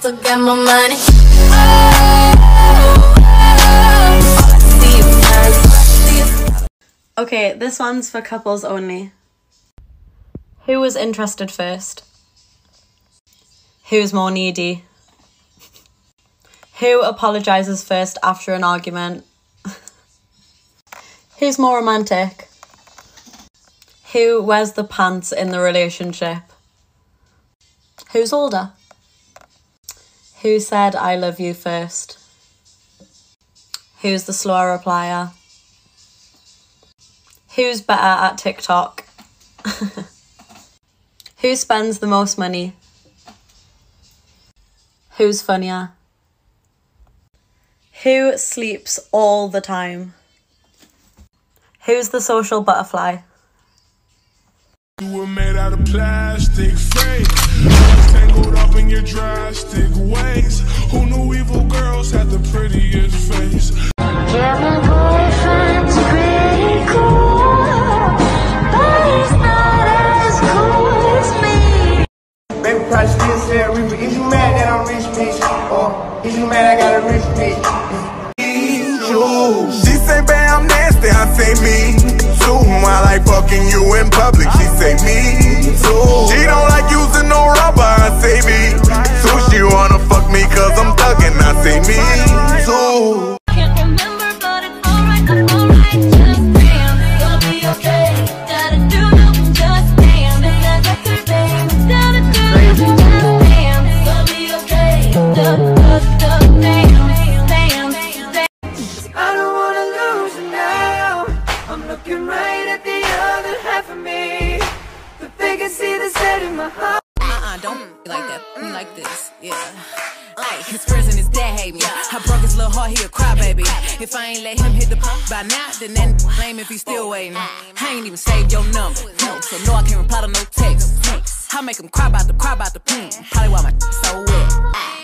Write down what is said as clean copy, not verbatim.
still get my money. Okay, this one's for couples only. Who was interested first? Who's more needy? Who apologises first after an argument? Who's more romantic? Who wears the pants in the relationship? Who's older? Who said I love you first? Who's the slower replier? Who's better at TikTok? Who spends the most money? Who's funnier? Who sleeps all the time? Who's the social butterfly? You were made out of plastic fake, tangled up in your drastic ways. Who knew evil girls had the prettiest face? Yeah, my boyfriend's pretty cool, but he's not as cool as me. Baby probably still said Reaper. Is you mad that I'm rich, bitch? Or is you mad I got a rich bitch? She say, babe, I'm nasty, I say me too. I like fucking you in public, she say me too. She don't like using no rubber, I say me too. She wanna fuck me cause I'm thuggin', I say me too. Can't remember, but it's alright, just damn, it'll be okay. Gotta do nothing, just damn, and that's her thing. Gotta do nothing, just damn, it'll be okay. I don't wanna lose you now. I'm looking right at the other half of me. But they can see the set in my heart. Don't like that. Me like this, yeah. Ay, his friends and his dad hate me. I broke his little heart, he a crybaby. If I ain't let him hit the by now, then that blame if he's still waiting. I ain't even saved your number, no, so no, I can't reply to no text. I make him cry about the pain. Probably why my so wet.